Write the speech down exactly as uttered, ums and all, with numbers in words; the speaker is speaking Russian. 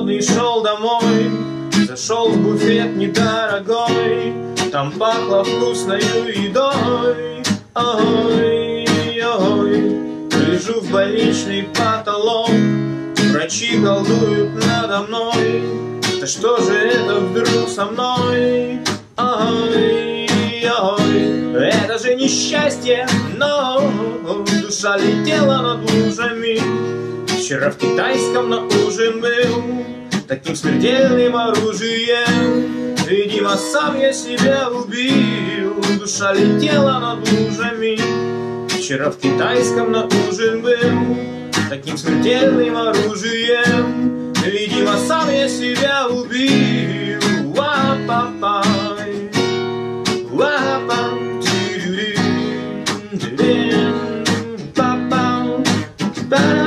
голодный шел домой, зашел в буфет недорогой, там пахло вкусною едой. Ой, ой, лежу в больничный потолок, врачи колдуют надо мной. Да что же это вдруг со мной? Ой, ой, это же несчастье, но душа летела над лужами. Вчера в китайском на ужин был таким смертельным оружием. Видимо, сам я себя убил, душа летела над лужами. Вчера в китайском на ужин был таким смертельным оружием. Видимо, сам я себя убил. Ва-па-пай, ва-па, ти-ри-ри, ти-ри-ри, па-па, па-па.